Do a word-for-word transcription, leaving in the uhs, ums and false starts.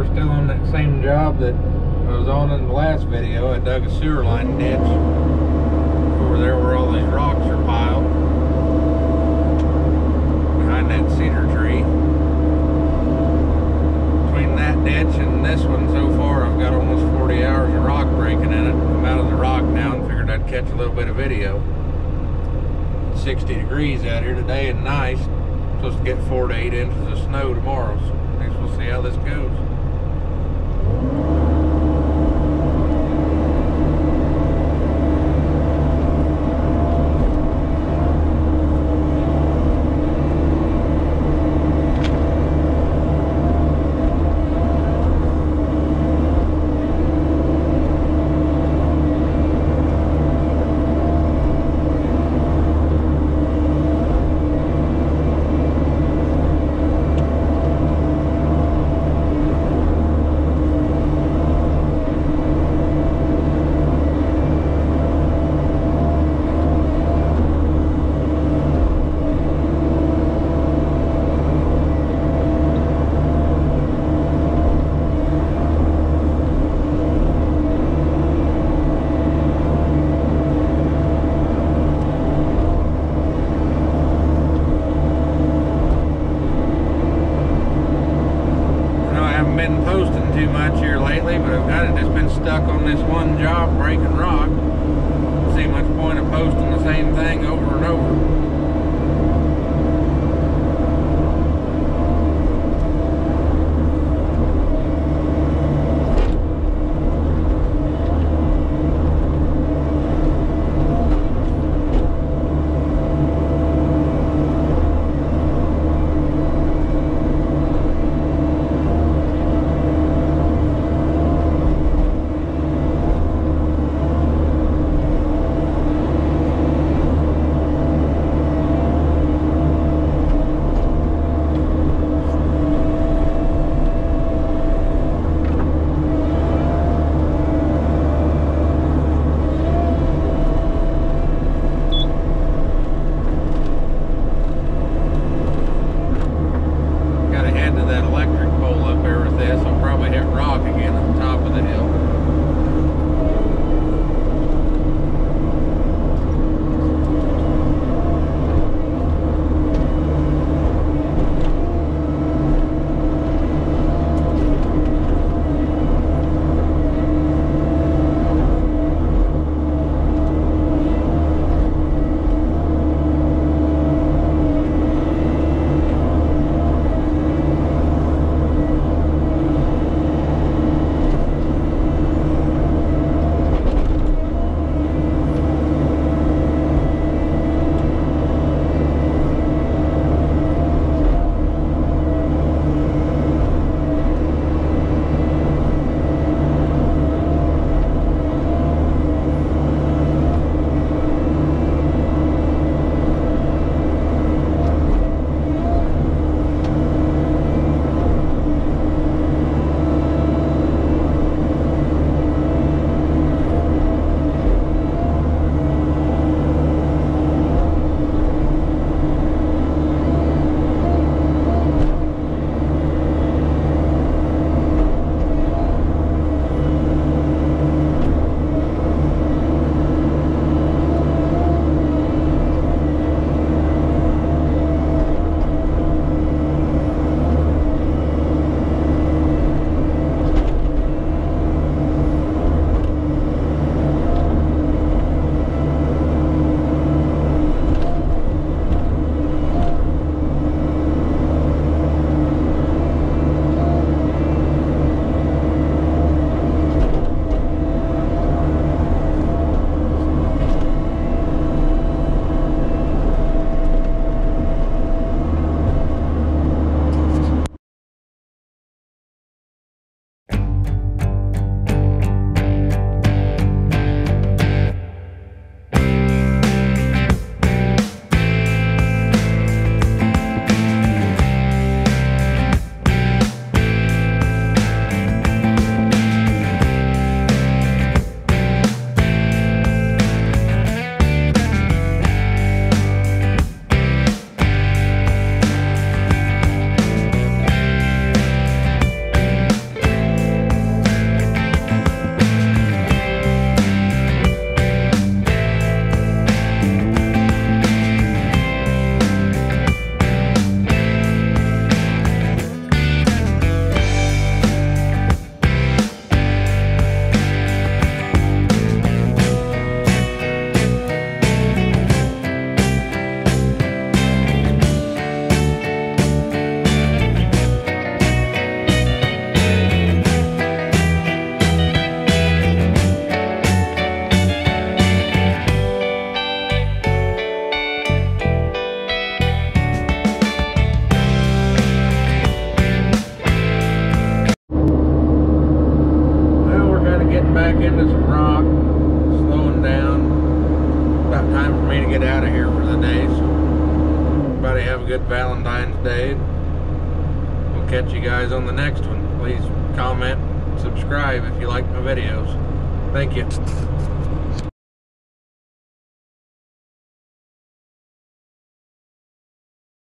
still on that same job that I was on in the last video. I dug a sewer line ditch over there where all these rocks are piled behind that cedar tree. Between that ditch and this one so far, I've got almost forty hours of rock breaking in it. I'm out of the rock now and figured I'd catch a little bit of video. sixty degrees out here today and nice. Supposed to get four to eight inches of snow tomorrow, so I guess we'll see how this goes. Been posting too much here lately, but I've kind of just been stuck on this one job breaking rock. Don't see much point of posting the same thing over and over. good Valentine's Day. We'll catch you guys on the next one. Please comment, subscribe if you like my videos. Thank you.